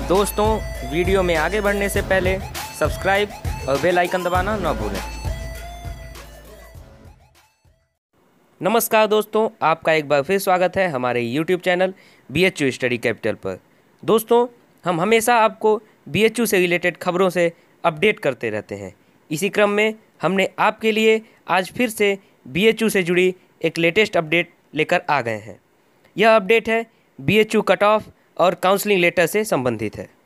दोस्तों, वीडियो में आगे बढ़ने से पहले सब्सक्राइब और बेल आइकन दबाना ना भूलें। नमस्कार दोस्तों, आपका एक बार फिर स्वागत है हमारे YouTube channel BHU study capital पर। दोस्तों, हम हमेशा आपको BHU से रिलेटेड खबरों से अपडेट करते रहते हैं। इसी क्रम में हमने आपके लिए आज फिर से BHU से जुड़ी एक लेटेस्ट अपडेट लेकर आ गए हैं। यह अपडेट है BHU कट ऑफ और काउंसलिंग लेटर से संबंधित है।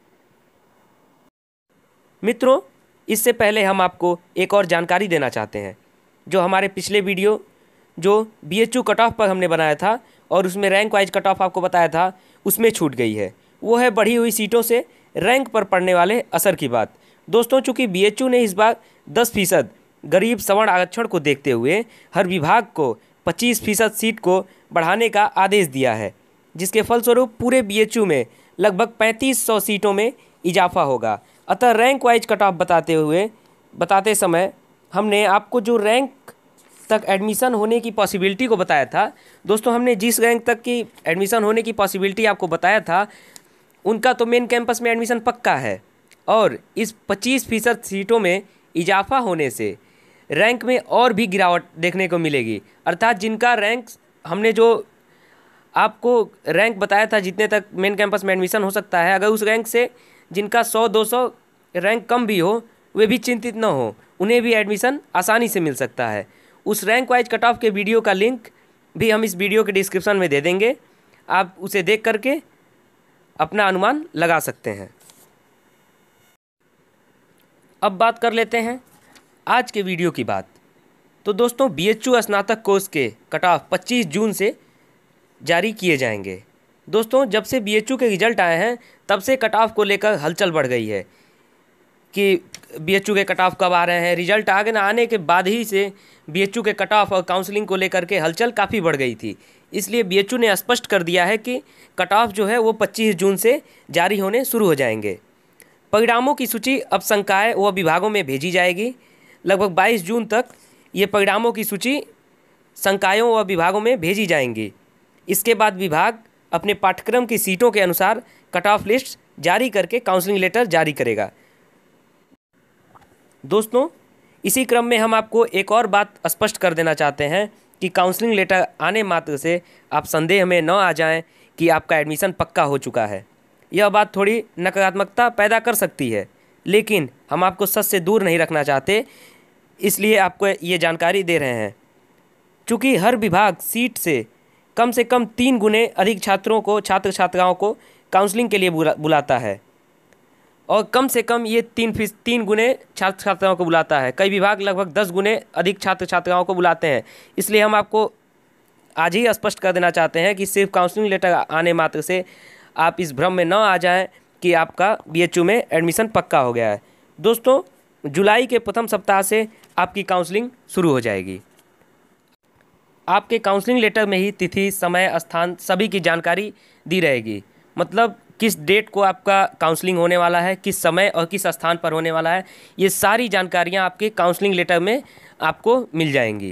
मित्रों, इससे पहले हम आपको एक और जानकारी देना चाहते हैं। जो हमारे पिछले वीडियो जो BHU कट ऑफ पर हमने बनाया था और उसमें रैंक वाइज कट ऑफ आपको बताया था, उसमें छूट गई है। वो है बढ़ी हुई सीटों से रैंक पर पड़ने वाले असर की बात। दोस्तों, चूँकि BHU ने इस बार 10% गरीब सवर्ण आरक्षण को देखते हुए हर विभाग को 25% सीट को बढ़ाने का आदेश दिया है, जिसके फलस्वरूप पूरे BHU में लगभग 3500 सीटों में इजाफा होगा। अतः रैंक वाइज कट ऑफ बताते समय हमने आपको जो रैंक तक एडमिशन होने की पॉसिबिलिटी को बताया था, दोस्तों हमने जिस रैंक तक की एडमिशन होने की पॉसिबिलिटी आपको बताया था, उनका तो मेन कैंपस में एडमिशन पक्का है और इस 25% सीटों में इजाफा होने से रैंक में और भी गिरावट देखने को मिलेगी। अर्थात जिनका रैंक हमने जो आपको रैंक बताया था जितने तक मेन कैंपस में एडमिशन हो सकता है, अगर उस रैंक से जिनका 100-200 रैंक कम भी हो, वे भी चिंतित न हो, उन्हें भी एडमिशन आसानी से मिल सकता है। उस रैंक वाइज कट ऑफ के वीडियो का लिंक भी हम इस वीडियो के डिस्क्रिप्शन में दे देंगे। आप उसे देख करके अपना अनुमान लगा सकते हैं। अब बात कर लेते हैं आज के वीडियो की बात। तो दोस्तों, BHU स्नातक कोर्स के कट ऑफ 25 जून से जारी किए जाएंगे। दोस्तों, जब से BHU के रिजल्ट आए हैं तब से कट ऑफ को लेकर हलचल बढ़ गई है कि BHU के कट ऑफ कब आ रहे हैं। रिजल्ट आने के बाद ही से BHU के कट ऑफ और काउंसलिंग को लेकर के हलचल काफ़ी बढ़ गई थी। इसलिए BHU ने स्पष्ट कर दिया है कि कट ऑफ जो है वो 25 जून से जारी होने शुरू हो जाएंगे। परिणामों की सूची अब संकाय व विभागों में भेजी जाएगी। लगभग 22 जून तक ये परिणामों की सूची संकायों व विभागों में भेजी जाएंगी। इसके बाद विभाग अपने पाठ्यक्रम की सीटों के अनुसार कट ऑफ लिस्ट जारी करके काउंसलिंग लेटर जारी करेगा। दोस्तों, इसी क्रम में हम आपको एक और बात स्पष्ट कर देना चाहते हैं कि काउंसलिंग लेटर आने मात्र से आप संदेह में न आ जाएं कि आपका एडमिशन पक्का हो चुका है। यह बात थोड़ी नकारात्मकता पैदा कर सकती है, लेकिन हम आपको सच से दूर नहीं रखना चाहते, इसलिए आपको ये जानकारी दे रहे हैं। चूँकि हर विभाग सीट से कम 3 गुने अधिक छात्र छात्राओं को काउंसलिंग के लिए बुलाता है और कम से कम ये 3 गुने छात्र छात्राओं को बुलाता है। कई विभाग लगभग 10 गुने अधिक छात्र छात्राओं को बुलाते हैं। इसलिए हम आपको आज ही स्पष्ट कर देना चाहते हैं कि सिर्फ काउंसलिंग लेटर आने मात्र से आप इस भ्रम में न आ जाएं कि आपका BHU में एडमिशन पक्का हो गया है। दोस्तों, जुलाई के प्रथम सप्ताह से आपकी काउंसलिंग शुरू हो जाएगी। आपके काउंसलिंग लेटर में ही तिथि, समय, स्थान सभी की जानकारी दी रहेगी। मतलब किस डेट को आपका काउंसलिंग होने वाला है, किस समय और किस स्थान पर होने वाला है, ये सारी जानकारियां आपके काउंसलिंग लेटर में आपको मिल जाएंगी।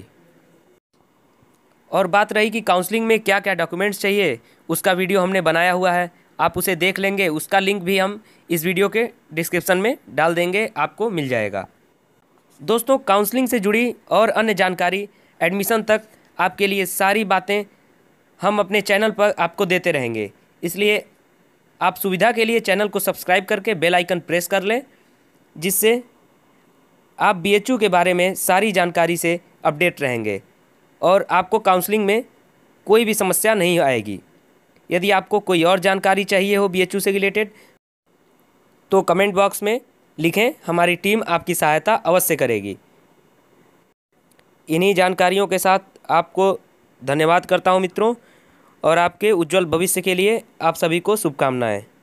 और बात रही कि काउंसलिंग में क्या क्या डॉक्यूमेंट्स चाहिए, उसका वीडियो हमने बनाया हुआ है, आप उसे देख लेंगे। उसका लिंक भी हम इस वीडियो के डिस्क्रिप्शन में डाल देंगे, आपको मिल जाएगा। दोस्तों, काउंसलिंग से जुड़ी और अन्य जानकारी, एडमिशन तक आपके लिए सारी बातें हम अपने चैनल पर आपको देते रहेंगे। इसलिए आप सुविधा के लिए चैनल को सब्सक्राइब करके बेल आइकन प्रेस कर लें, जिससे आप BHU के बारे में सारी जानकारी से अपडेट रहेंगे और आपको काउंसलिंग में कोई भी समस्या नहीं आएगी। यदि आपको कोई और जानकारी चाहिए हो BHU से रिलेटेड, तो कमेंट बॉक्स में लिखें, हमारी टीम आपकी सहायता अवश्य करेगी। इन्हीं जानकारियों के साथ आपको धन्यवाद करता हूं मित्रों, और आपके उज्जवल भविष्य के लिए आप सभी को शुभकामनाएं।